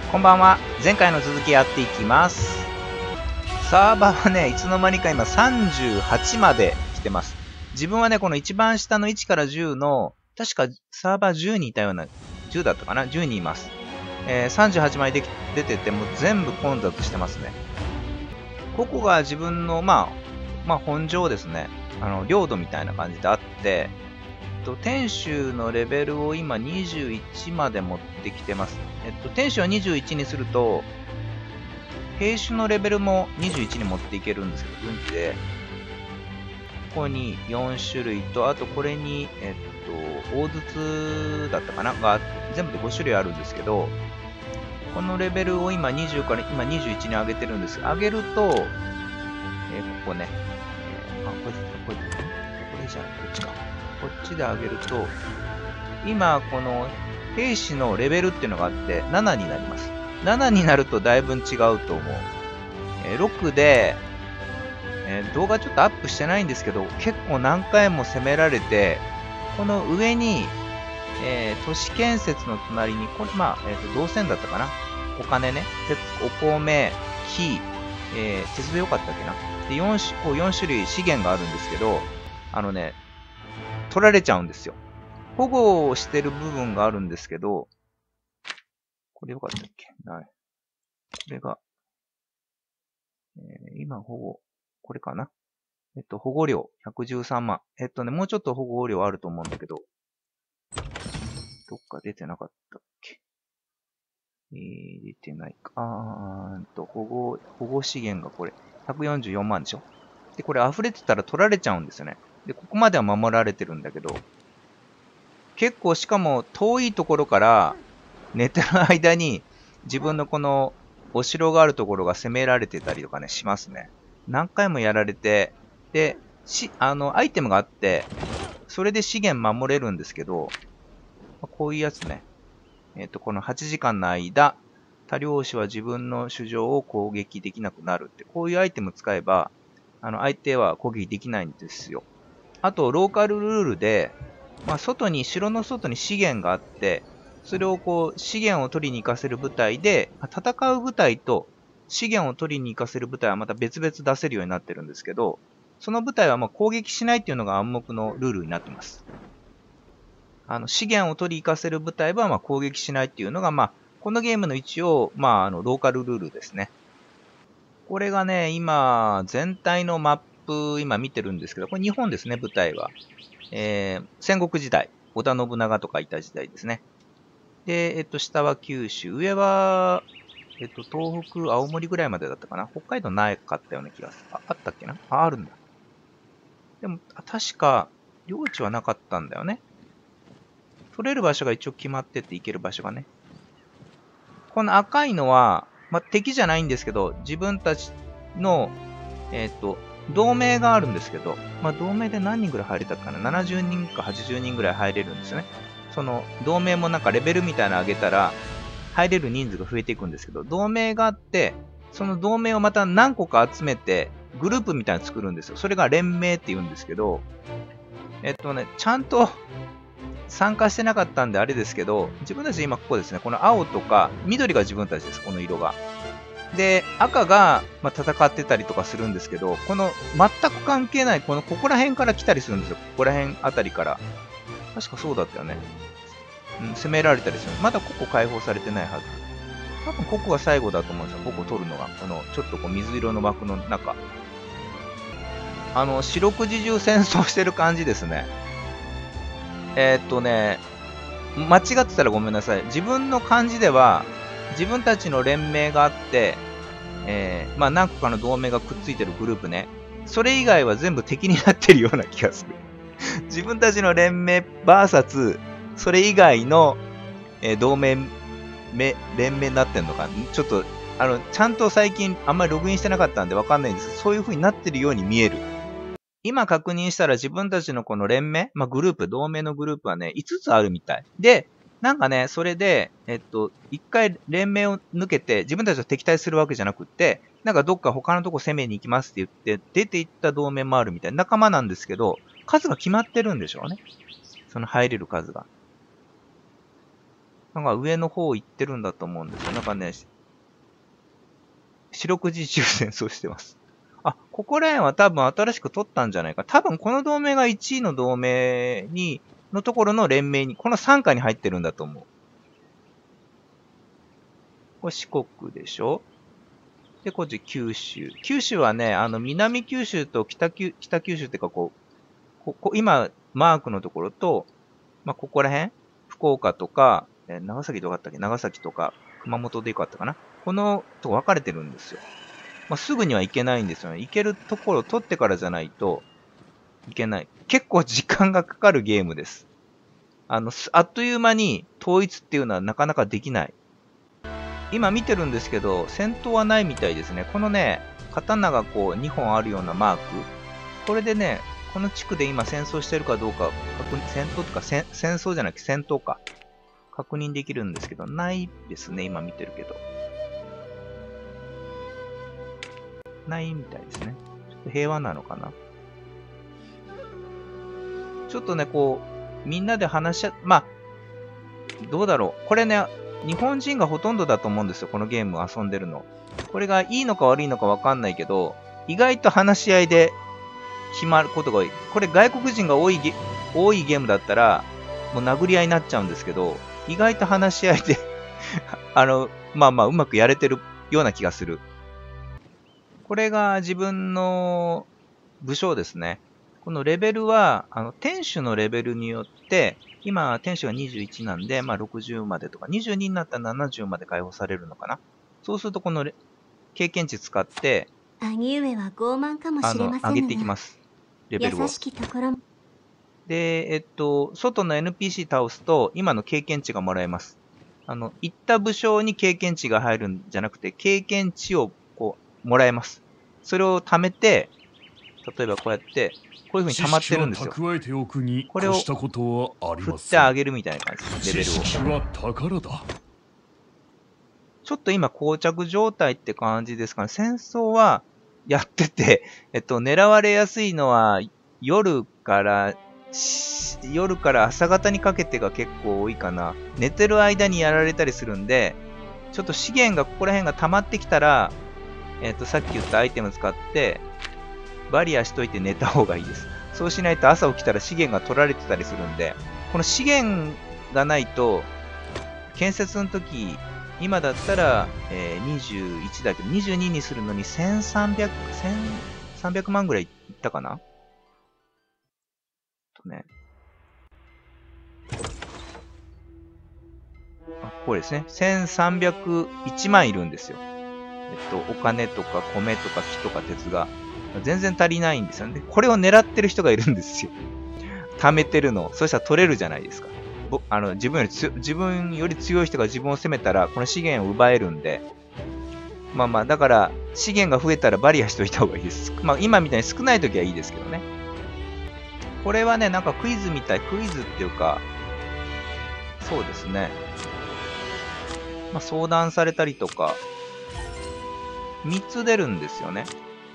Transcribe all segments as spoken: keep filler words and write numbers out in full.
こんばんは。前回の続きやっていきます。サーバーはね、いつの間にか今さんじゅうはちまで来てます。自分はね、この一番下のいちからじゅうの、確かサーバーじゅうにいたような、じゅうだったかな ?じゅう 人います。えー、さんじゅうはちまで出てて、もう全部混雑してますね。ここが自分の、まあ、まあ本場ですね。あの、領土みたいな感じであって、天守のレベルを今にじゅういちまで持ってきてます。えっと、天守をにじゅういちにすると、兵種のレベルもにじゅういちに持っていけるんですけど、軍事で、ここによん種類と、あとこれに、えっと、大筒だったかなが、全部でご種類あるんですけど、このレベルを今にじゅうから今にじゅういちに上げてるんです。上げると、えー、ここね、えー、あ、これ、これ、これじゃない、こっちか。こっちで上げると、今、この兵士のレベルっていうのがあって、ななになります。ななになるとだいぶ違うと思う。えー、ろくで、えー、動画ちょっとアップしてないんですけど、結構何回も攻められて、この上に、えー、都市建設の隣に、これ、まあ、えっと、銅線だったかな。お金ね。お米、木、えー、鉄道よかったっけな。で、よん種、こうよん種類資源があるんですけど、あのね、取られちゃうんですよ。保護をしてる部分があるんですけど、これよかったっけない。これが、えー、今保護、これかなえっと、保護料ひゃくじゅうさんまん。えっとね、もうちょっと保護料あると思うんだけど、どっか出てなかったっけえー、出てないか。あーんと、保護、保護資源がこれ、ひゃくよんじゅうよんまんでしょで、これ溢れてたら取られちゃうんですよね。で、ここまでは守られてるんだけど、結構しかも遠いところから寝てる間に自分のこのお城があるところが攻められてたりとかね、しますね。何回もやられて、で、し、あの、アイテムがあって、それで資源守れるんですけど、こういうやつね。えっと、このはちじかんの間、他領主は自分の主城を攻撃できなくなるって、こういうアイテム使えば、あの、相手は攻撃できないんですよ。あと、ローカルルールで、まあ、外に、城の外に資源があって、それをこう、資源を取りに行かせる部隊で、戦う部隊と資源を取りに行かせる部隊はまた別々出せるようになってるんですけど、その部隊はまあ攻撃しないっていうのが暗黙のルールになってます。あの、資源を取り行かせる部隊はまあ攻撃しないっていうのが、まあ、このゲームの一応、まあ、あの、ローカルルールですね。これがね、今、全体のマップ、今見てるんですけど、これ日本ですね、部隊は。えー、戦国時代、織田信長とかいた時代ですね。で、えっと、下は九州、上は、えっと、東北、青森ぐらいまでだったかな。北海道なかったような気がする。あ、あったっけなあ、あるんだ。でも、確か、領地はなかったんだよね。取れる場所が一応決まってて行ける場所がね。この赤いのは、まあ、敵じゃないんですけど、自分たちの、えっと、同盟があるんですけど、まあ、同盟で何人ぐらい入れたかな ?ななじゅう 人かはちじゅうにんぐらい入れるんですよね。その、同盟もなんかレベルみたいなの上げたら、入れる人数が増えていくんですけど、同盟があって、その同盟をまた何個か集めて、グループみたいなの作るんですよ。それが連盟って言うんですけど、えっとね、ちゃんと参加してなかったんであれですけど、自分たち今ここですね、この青とか、緑が自分たちです、この色が。で、赤が、まあ、戦ってたりとかするんですけど、この全く関係ない、このここら辺から来たりするんですよ。ここら辺あたりから。確かそうだったよね。うん、攻められたりする。まだここ解放されてないはず。多分ここが最後だと思うんですよ。ここ取るのが。この、ちょっとこう水色の枠の中。あの、四六時中戦争してる感じですね。えー、っとね、間違ってたらごめんなさい。自分の感じでは、自分たちの連盟があって、えー、まあ何個かの同盟がくっついてるグループね。それ以外は全部敵になってるような気がする。自分たちの連盟 ブイエス それ以外の、えー、同盟め、連盟になってんのか。ちょっと、あの、ちゃんと最近あんまりログインしてなかったんでわかんないんですけど、そういう風になってるように見える。今確認したら自分たちのこの連盟、まあ、グループ、同盟のグループはね、いつつあるみたい。で、なんかね、それで、えっと、一回連盟を抜けて、自分たちと敵対するわけじゃなくって、なんかどっか他のとこ攻めに行きますって言って、出て行った同盟もあるみたいな仲間なんですけど、数が決まってるんでしょうね。その入れる数が。 なんか上の方行ってるんだと思うんですよ。なんかね、四六時中戦争してます。あ、ここら辺は多分新しく取ったんじゃないか。多分この同盟がいちいの同盟に、のところの連盟に、この傘下に入ってるんだと思う。これ四国でしょ？で、こっち九州。九州はね、あの、南九州と北九、北九州っていうかこう、ここ、今、マークのところと、まあ、ここら辺福岡とか、えー長崎どこだったっけ長崎とか、熊本でよかったかなこのとこ分かれてるんですよ。まあ、すぐには行けないんですよね。行けるところを取ってからじゃないといけない。結構時間がかかるゲームです。あの、あっという間に統一っていうのはなかなかできない。今見てるんですけど、戦闘はないみたいですね。このね、刀がこうにほんあるようなマーク。これでね、この地区で今戦争してるかどうか確認、戦闘とか戦戦争じゃなくて戦闘か。確認できるんですけど、ないですね。今見てるけど。ないみたいですね。ちょっと平和なのかな。ちょっとね、こう、みんなで話し合、まあ、どうだろう。これね、日本人がほとんどだと思うんですよ。このゲーム遊んでるの。これがいいのか悪いのかわかんないけど、意外と話し合いで決まることが多い。これ外国人が多いゲ多いゲームだったら、もう殴り合いになっちゃうんですけど、意外と話し合いであの、まあまあうまくやれてるような気がする。これが自分の武将ですね。このレベルは、あの、天守のレベルによって、今、天守がにじゅういちなんで、まあろくじゅうまでとか、にじゅうにになったらななじゅうまで解放されるのかな。そうすると、この経験値使って、 兄上は傲慢かもあの、 しれませんが、 上げていきます。レベルを。 優しきところも。 で、えっと、外の エヌピーシー 倒すと、今の経験値がもらえます。あの、行った武将に経験値が入るんじゃなくて、経験値を、こう、もらえます。それを貯めて、例えばこうやって、こういう風に溜まってるんですよ。これを振ってあげるみたいな感じです。レベルを。ちょっと今、膠着状態って感じですかね。戦争はやってて、えっと、狙われやすいのは、夜から、夜から朝方にかけてが結構多いかな。寝てる間にやられたりするんで、ちょっと資源がここら辺が溜まってきたら、えっと、さっき言ったアイテム使って、バリアしといて寝た方がいいです。そうしないと朝起きたら資源が取られてたりするんで、この資源がないと、建設の時、今だったら、えー、にじゅういちだけど、にじゅうににするのにせんさんびゃく、せんさんびゃくまんぐらいいったかなとね。あ、これですね。せんさんびゃくいちまんいるんですよ。えっと、お金とか米とか木とか鉄が。全然足りないんですよね。これを狙ってる人がいるんですよ。貯めてるの。そしたら取れるじゃないですか。あの自分よりつ自分より強い人が自分を攻めたら、この資源を奪えるんで。まあまあ、だから、資源が増えたらバリアしといた方がいいです。まあ、今みたいに少ない時はいいですけどね。これはね、なんかクイズみたい。クイズっていうか、そうですね。まあ、相談されたりとか、みっつ出るんですよね。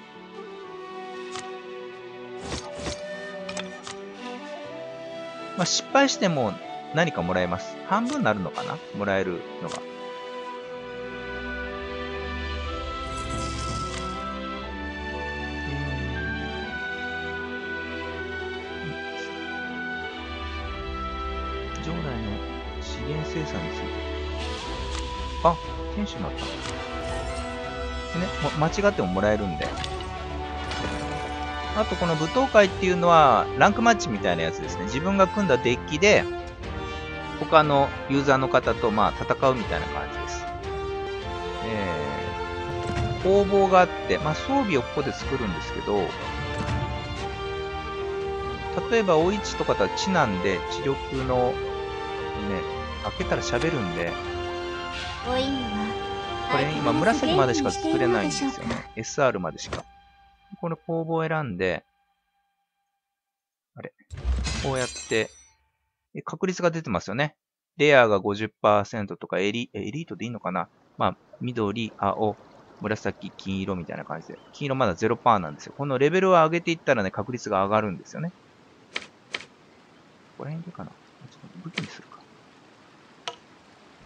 まあ、失敗しても何かもらえます。半分になるのかなもらえるのが。将来の資源生産について。あ、天守になった。でね、間違ってももらえるんで。あとこの舞踏会っていうのはランクマッチみたいなやつですね。自分が組んだデッキで他のユーザーの方とまあ戦うみたいな感じです。えー、工房があって、まあ、装備をここで作るんですけど、例えばお市とかだと地なんで知力のね、開けたら喋るんで、これ今紫までしか作れないんですよね。エスアール までしか。この工房を選んで、あれ、こうやって、確率が出てますよね。レアが ごじゅっパーセント とかエリ、エリートでいいのかなまあ、緑、青、紫、金色みたいな感じで。金色まだ ゼロパーセント なんですよ。このレベルを上げていったらね、確率が上がるんですよね。ここら辺でいいかなちょっと武器にするか。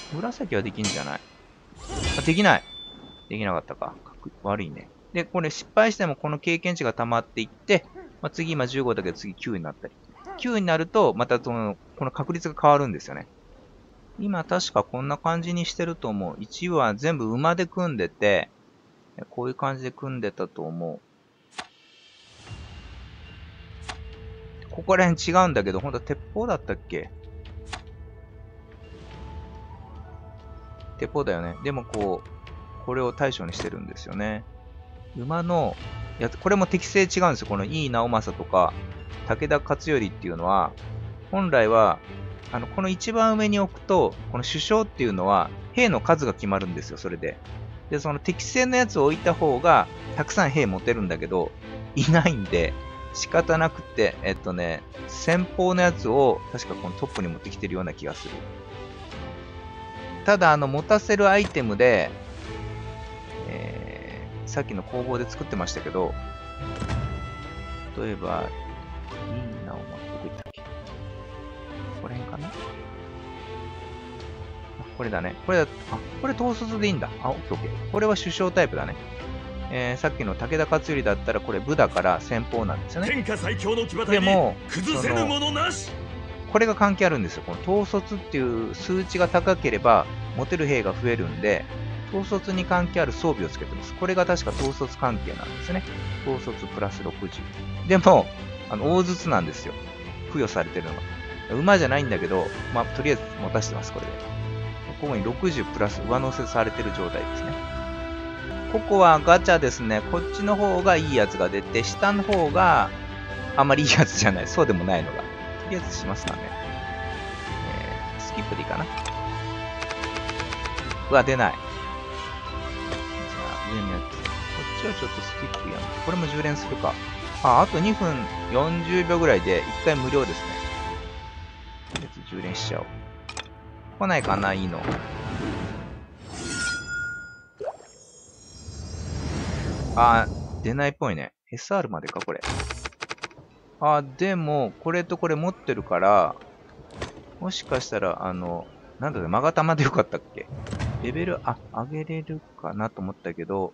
紫はできんじゃない？あ、できない。できなかったか。悪いね。で、これ失敗してもこの経験値が溜まっていって、まあ、次今じゅうごだけど次きゅうになったり。きゅうになると、またその、この確率が変わるんですよね。今確かこんな感じにしてると思う。いちは全部馬で組んでて、こういう感じで組んでたと思う。ここら辺違うんだけど、ほんと鉄砲だったっけ？鉄砲だよね。でもこう、これを対象にしてるんですよね。馬のやつ、これも適性違うんですよ。この井伊直政とか、武田勝頼っていうのは、本来は、あの、この一番上に置くと、この首相っていうのは、兵の数が決まるんですよ、それで。で、その適正のやつを置いた方が、たくさん兵持てるんだけど、いないんで、仕方なくて、えっとね、先方のやつを、確かこのトップに持ってきてるような気がする。ただ、あの、持たせるアイテムで、えー、さっきの工房で作ってましたけど、例えば、いいなおま、どこ行ったっけ？これ辺かな？これだね。これだ、あ、これ統率でいいんだ。あ、オッケーオッケー。これは首相タイプだね。えー、さっきの武田勝頼だったらこれ武だから先鋒なんですよね。 天下最強の騎馬で隊にも、 崩せぬものなし。 これが関係あるんですよ。この統率っていう数値が高ければ持てる兵が増えるんで、統率に関係ある装備をつけてます。これが確か統率関係なんですね。統率プラスろくじゅう。でも、あの、大筒なんですよ。付与されてるのが。馬じゃないんだけど、まあ、とりあえず持たせてます、これで。ここにろくじゅうプラス上乗せされてる状態ですね。ここはガチャですね。こっちの方がいいやつが出て、下の方があんまりいいやつじゃない。そうでもないのが。とりあえずしますかね。えー、スキップでいいかな。うわ、出ない。じゃあ、上のやつ。こっちはちょっとスキップやめて。これもじゅう連するか。あ、あとにふんよんじゅうびょうぐらいでいっかい無料ですね。とりあえずじゅう連しちゃおう。来ないかな、いいの。あー、出ないっぽいね。エスアール までか、これ。あー、でも、これとこれ持ってるから、もしかしたら、あの、なんだろう、マガタまでよかったっけ？レベル、あ、上げれるかなと思ったけど、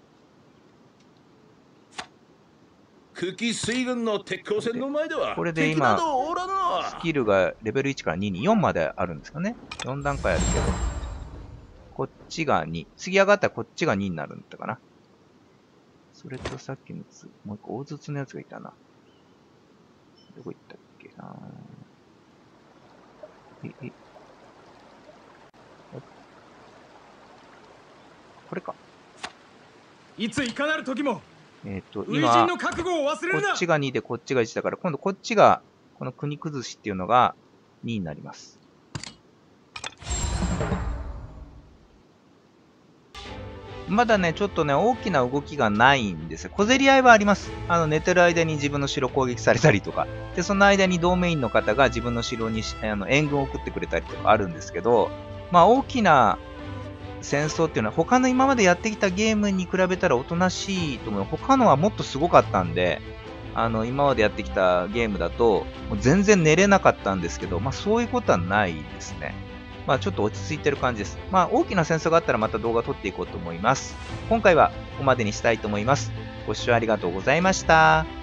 久喜水軍の鉄鋼船の前ではこれで今敵などおらぬわ。 スキルがレベルいちからにによんまであるんですかね。よん段階あるけど。こっちがに。次上がったらこっちがにになるんだったかな。それとさっきのつ、もう一個大筒のやつがいたな。どこ行ったっけな。え、え。これか。 いついかなる時もえっと、 初今、 陣の覚悟を忘れこるな。 っちがにでこっちがいちだから、今度こっちが、この国崩しっていうのがにになります。まだね、ちょっとね、大きな動きがないんですよ。小競り合いはあります。あの、寝てる間に自分の城攻撃されたりとか。で、その間に同盟員の方が自分の城にあの援軍を送ってくれたりとかあるんですけど、まあ、大きな戦争っていうのは他の今までやってきたゲームに比べたらおとなしいと思う。他のはもっとすごかったんで、あの、今までやってきたゲームだと、もう全然寝れなかったんですけど、まあそういうことはないですね。まあちょっと落ち着いてる感じです。まあ大きな戦争があったらまた動画撮っていこうと思います。今回はここまでにしたいと思います。ご視聴ありがとうございました。